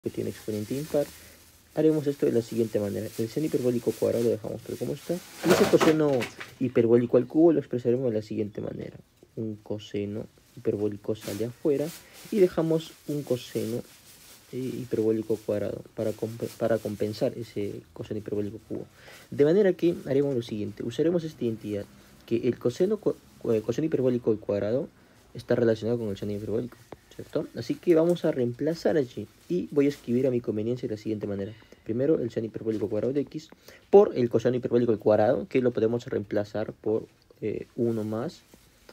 que tiene exponente impar, haremos esto de la siguiente manera. El seno hiperbólico cuadrado lo dejamos tal como está. Y ese coseno hiperbólico al cubo lo expresaremos de la siguiente manera. Un coseno hiperbólico sale afuera y dejamos un coseno hiperbólico cuadrado para compensar ese coseno hiperbólico cubo. De manera que haremos lo siguiente. Usaremos esta identidad, que el coseno hiperbólico al cuadrado está relacionado con el seno hiperbólico, ¿cierto? Así que vamos a reemplazar allí y voy a escribir a mi conveniencia de la siguiente manera. Primero el seno hiperbólico cuadrado de x por el coseno hiperbólico al cuadrado, que lo podemos reemplazar por 1 más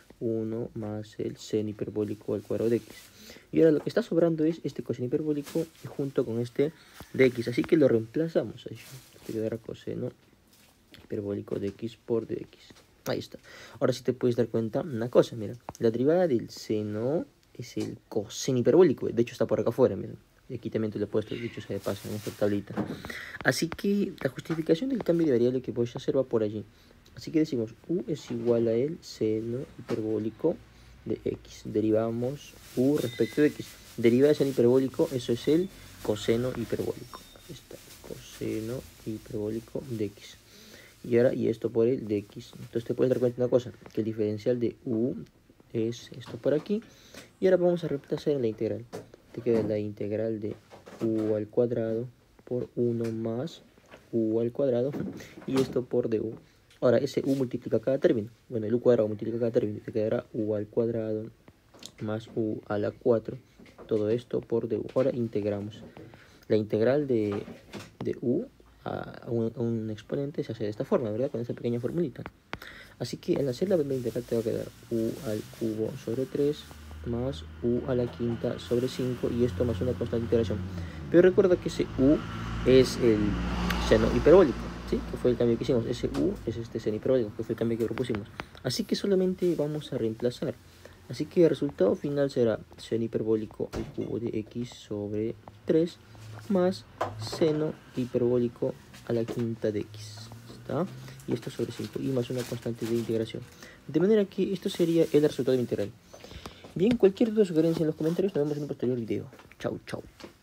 el seno hiperbólico al cuadrado de x. Y ahora lo que está sobrando es este coseno hiperbólico junto con este de x, así que lo reemplazamos allí. Te quedará coseno hiperbólico de x por de x. Ahí está. Ahora sí te puedes dar cuenta una cosa, mira. La derivada del seno es el coseno hiperbólico. De hecho está por acá afuera, miren. Y aquí también te lo he puesto, dicho sea de paso, en esta tablita. Así que la justificación del cambio de variable que voy a hacer va por allí. Así que decimos u es igual a el seno hiperbólico de x. Derivamos u respecto de x. Derivada de seno hiperbólico, eso es el coseno hiperbólico. Ahí está, coseno hiperbólico de x. Y esto por el de x. Entonces te puedes dar cuenta de una cosa, que el diferencial de u es esto por aquí. Y ahora vamos a reemplazar en la integral. Te queda la integral de u al cuadrado por 1 más u al cuadrado. Y esto por du. Ahora ese u multiplica cada término. Bueno, el u cuadrado multiplica cada término. Te quedará u al cuadrado más u a la 4. Todo esto por du. Ahora integramos. La integral de u a un exponente se hace de esta forma, ¿verdad? Con esta pequeña formulita. Así que al hacer la integral te va a quedar u al cubo sobre 3 más u a la quinta sobre 5 y esto más una constante de integración. Pero recuerda que ese u es el seno hiperbólico, ¿sí? Que fue el cambio que hicimos. Ese u es este seno hiperbólico, que fue el cambio que propusimos. Así que solamente vamos a reemplazar. Así que el resultado final será seno hiperbólico al cubo de x sobre 3 más seno hiperbólico a la quinta de x. ¿Está? Y esto sobre 5 y más una constante de integración. De manera que esto sería el resultado de la integral. Bien, cualquier duda o sugerencia en los comentarios. Nos vemos en un posterior video. Chau, chau.